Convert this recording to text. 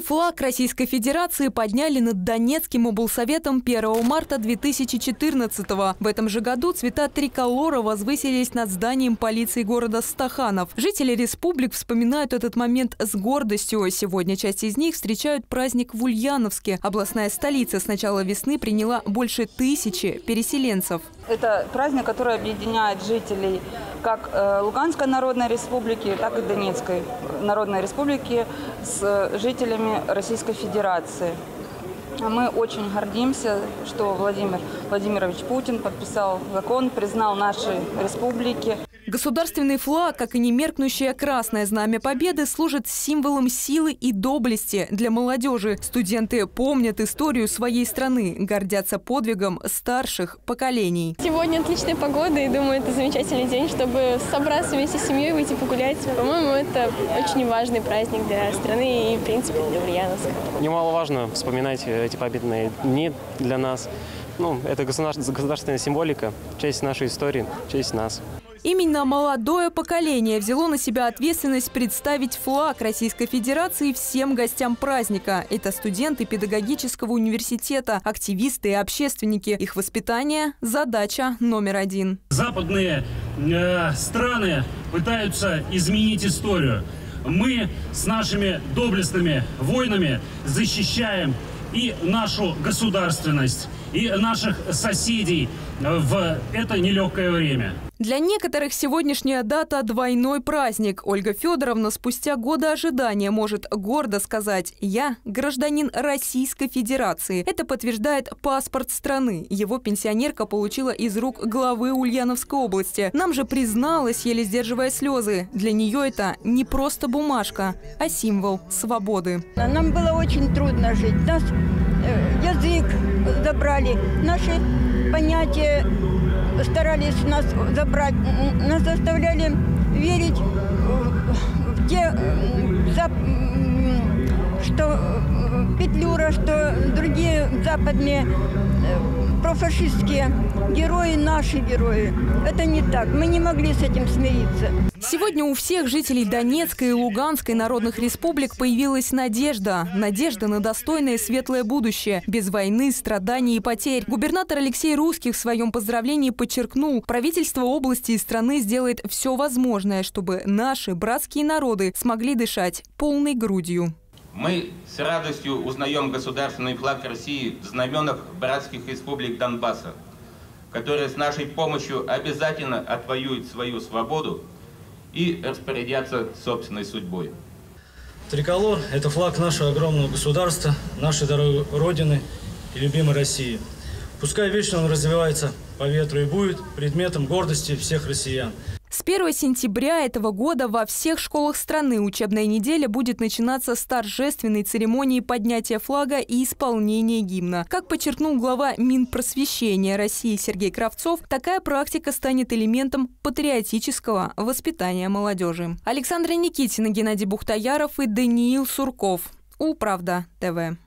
флаг Российской Федерации подняли над Донецким облсоветом 1 марта 2014-го. В этом же году цвета триколора возвысились над зданием полиции города Стаханов. Жители республик вспоминают этот момент с гордостью. Сегодня часть из них встречают праздник в Ульяновске. Областная столица с начала весны приняла больше 1000 переселенцев. Это праздник, который объединяет жителей как Луганской Народной Республики, так и Донецкой Народной Республики с жителями Российской Федерации. Мы очень гордимся, что Владимир Владимирович Путин подписал закон, признал наши республики. Государственный флаг, как и немеркнущее красное знамя победы, служит символом силы и доблести для молодежи. Студенты помнят историю своей страны, гордятся подвигом старших поколений. Сегодня отличная погода, и думаю, это замечательный день, чтобы собраться вместе с семьей, выйти погулять. По-моему, это очень важный праздник для страны и, в принципе, для Ульяновска. Немаловажно вспоминать эти победные дни для нас. Это государственная символика, часть нашей истории, часть нас. Именно молодое поколение взяло на себя ответственность представить флаг Российской Федерации всем гостям праздника. Это студенты педагогического университета, активисты и общественники. Их воспитание – задача номер один. Западные страны пытаются изменить историю. Мы с нашими доблестными воинами защищаем и нашу государственность, и наших соседей в это нелегкое время. Для некоторых сегодняшняя дата – двойной праздник. Ольга Федоровна спустя годы ожидания может гордо сказать: «Я гражданин Российской Федерации». Это подтверждает паспорт страны. Его пенсионерка получила из рук главы Ульяновской области. Нам же призналась, еле сдерживая слезы. Для нее это не просто бумажка, а символ свободы. Нам было очень трудно жить. Нас язык забрали, наши понятия старались нас забрать, нас заставляли верить в те, что Петлюра, что другие западные профашистские герои, наши герои. Это не так. Мы не могли с этим смириться. Сегодня у всех жителей Донецкой и Луганской народных республик появилась надежда. Надежда на достойное светлое будущее, без войны, страданий и потерь. Губернатор Алексей Русских в своем поздравлении подчеркнул: правительство области и страны сделает все возможное, чтобы наши братские народы смогли дышать полной грудью. Мы с радостью узнаем государственный флаг России в знаменах братских республик Донбасса, которые с нашей помощью обязательно отвоюют свою свободу и распорядятся собственной судьбой. Триколор – это флаг нашего огромного государства, нашей дорогой Родины и любимой России. Пускай вечно он развивается по ветру и будет предметом гордости всех россиян. С 1 сентября этого года во всех школах страны учебная неделя будет начинаться с торжественной церемонии поднятия флага и исполнения гимна. Как подчеркнул глава Минпросвещения России Сергей Кравцов, такая практика станет элементом патриотического воспитания молодежи. Александра Никитина, Геннадий Бухтаяров и Даниил Сурков. Улправда ТВ.